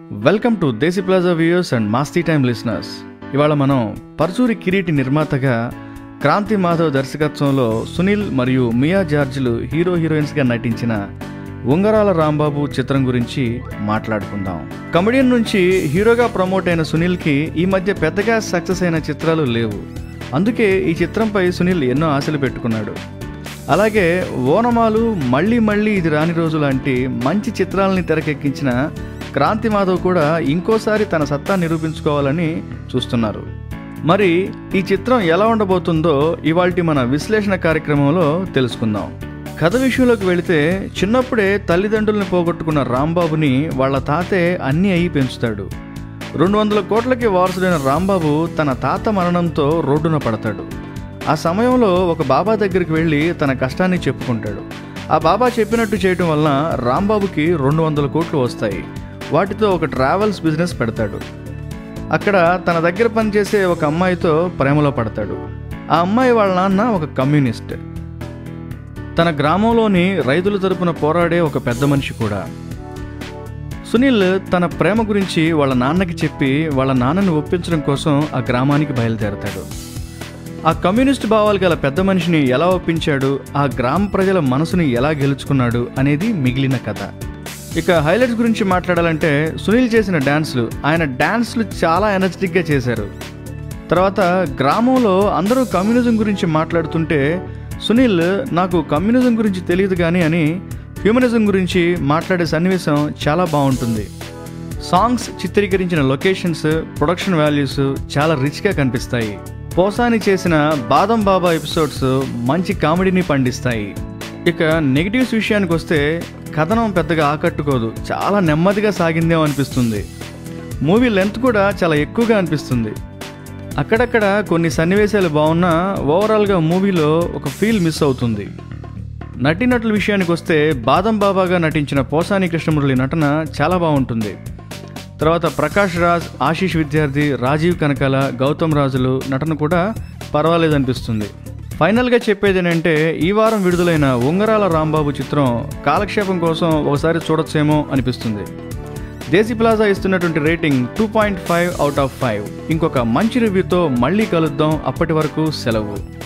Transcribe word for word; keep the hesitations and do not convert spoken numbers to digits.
Welcome to Desi plaza viewers and Masti time listeners. ఇవాళ మనం పర్చూరి కిరీటి నిర్మాతగా క్రాంతి మాధవ్ దర్శకత్వంలో సునీల్ మరియు మియా జార్జ్లు హీరో హీరోయిన్స్గా నటించిన ఉంగరాల రాంబాబు చిత్రం గురించి మాట్లాడుకుందాం. కమెడియన్ నుంచి హీరోగా ప్రమోట్ అయిన సునీల్కి ఈ మధ్య పెద్దగా సక్సెస్ అయిన చిత్రాలు లేవు. అందుకే ఈ చిత్రంపై సునీల్ ఎన్నో ఆశలు పెట్టుకున్నాడు. అలాగే ఓనమాలు, మళ్ళీ మళ్ళీ ఇది రాని రోజు లాంటి మంచి చిత్రాలని తెరకెక్కించిన క్రాంతి మాధవ్ కూడా ఇంకోసారి తన సత్తా నిరూపించుకోవాలని చూస్తున్నారు. మరి ఈ చిత్రం ఎలా ఉండబోతుందో ఇవాల్టి మన విశ్లేషణ కార్యక్రమంలో తెలుసుకుందాం. కథ విషయంలోకి వెళితే, చిన్నప్పుడే తల్లిదండ్రుల్ని పోగొట్టుకున్న రాంబాబుని వాళ్ళ తాతే అన్నీ అయి పెంచుతాడు. రెండు వందల కోట్లకి వారసుడైన రాంబాబు తన తాత మరణంతో రోడ్డున పడతాడు. ఆ సమయంలో ఒక బాబా దగ్గరికి వెళ్ళి తన కష్టాన్ని చెప్పుకుంటాడు. ఆ బాబా చెప్పినట్టు చేయటం వల్ల రాంబాబుకి రెండు వందల కోట్లు వస్తాయి. వాటితో ఒక ట్రావెల్స్ బిజినెస్ పెడతాడు. అక్కడ తన దగ్గర పనిచేసే ఒక అమ్మాయితో ప్రేమలో పడతాడు. ఆ అమ్మాయి వాళ్ళ నాన్న ఒక కమ్యూనిస్ట్, తన గ్రామంలోని రైతుల తరపున పోరాడే ఒక పెద్ద మనిషి కూడా. సునీల్ తన ప్రేమ గురించి వాళ్ళ నాన్నకి చెప్పి వాళ్ళ నాన్నని ఒప్పించడం కోసం ఆ గ్రామానికి బయలుదేరతాడు. ఆ కమ్యూనిస్ట్ భావాలు గల పెద్ద మనిషిని ఎలా ఒప్పించాడు, ఆ గ్రామ ప్రజల మనసుని ఎలా గెలుచుకున్నాడు అనేది మిగిలిన కథ. ఇక హైలైట్స్ గురించి మాట్లాడాలంటే, సునీల్ చేసిన డ్యాన్స్లు, ఆయన డ్యాన్స్లు చాలా ఎనర్జెటిక్గా చేశారు. తర్వాత గ్రామంలో అందరూ కమ్యూనిజం గురించి మాట్లాడుతుంటే సునీల్ నాకు కమ్యూనిజం గురించి తెలియదు కానీ అని హ్యూమనిజం గురించి మాట్లాడే సన్నివేశం చాలా బాగుంటుంది. సాంగ్స్, చిత్రీకరించిన లొకేషన్స్, ప్రొడక్షన్ వాల్యూస్ చాలా రిచ్గా కనిపిస్తాయి. పోసాని చేసిన బాదం బాబా ఎపిసోడ్స్ మంచి కామెడీని పండిస్తాయి. ఇక నెగిటివ్స్ విషయానికి వస్తే, కథనం పెద్దగా ఆకట్టుకోదు, చాలా నెమ్మదిగా సాగిందేమో అనిపిస్తుంది. మూవీ లెంత్ కూడా చాలా ఎక్కువగా అనిపిస్తుంది. అక్కడక్కడ కొన్ని సన్నివేశాలు బాగున్నా ఓవరాల్గా మూవీలో ఒక ఫీల్ మిస్ అవుతుంది. నటీనటుల విషయానికి వస్తే, బాదం బాబాగా నటించిన పోసాని కృష్ణమురళి నటన చాలా బాగుంటుంది. తర్వాత ప్రకాష్ రాజ్, ఆశీష్ విద్యార్థి, రాజీవ్ కనకాల, గౌతమ్ రాజులు నటన కూడా పర్వాలేదనిపిస్తుంది. ఫైనల్గా చెప్పేది ఏంటంటే, ఈ వారం విడుదలైన ఉంగరాల రాంబాబు చిత్రం కాలక్షేపం కోసం ఒకసారి చూడొచ్చేమో అనిపిస్తుంది. దేశీ ప్లాజా ఇస్తున్నటువంటి rating two point five out of five. ఇంకొక మంచి రివ్యూతో మళ్ళీ కలుద్దాం. అప్పటి వరకు సెలవు.